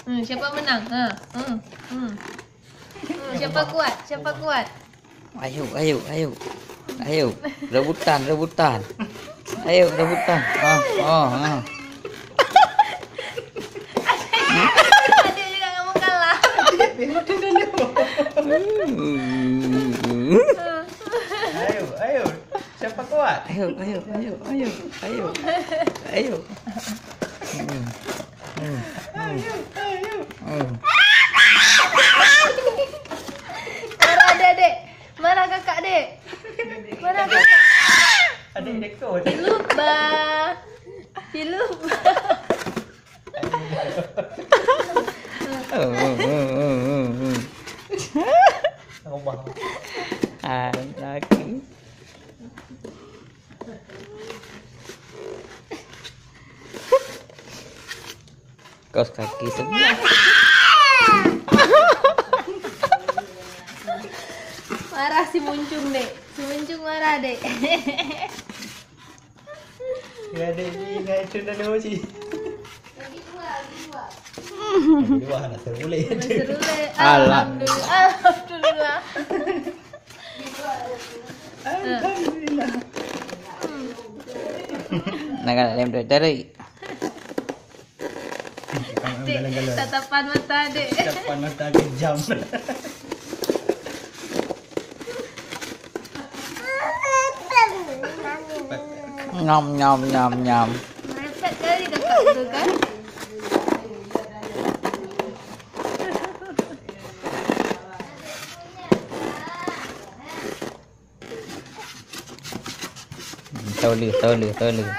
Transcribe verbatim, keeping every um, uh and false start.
Hmm, siapa menang? Ha. Hmm. Hmm. Hmm, siapa kuat? Siapa kuat? Ayo, ayo, ayo. Ayo, rebutan, rebutan. Ayo, rebutan. Oh, oh, oh. Adik juga kamu kalah. Ayo, ayo. Siapa kuat? Ayo, ayo, ayo, ayo, ayo. Ayo. Hmm. Hmm. Ayo, ayo. Hmm. Marah adik, adik. Marah kakak, dek. Marah kakak. Adik dekor. Lupa. Lupa. Oh, oh, oh, oh, oh. Ubah. Hai, lagi. Kos kaki sebelah. Marah si Muncung, dek. Si Muncung marah, dek. Ya adik ni ngacu dah dah sih. Lagi dua, lagi dua. Dua nak terboleh. Seru, dek. Alah. Alhamdulillah. Alhamdulillah. Alhamdulillah. Nak nak lem tu cari. Dek, tatapan mata, dek. Depan mata kejam. Nyom nyom nyom nyom. Merepet kali kakak tu kan. Tahu lu, tahu lu, tahu lu.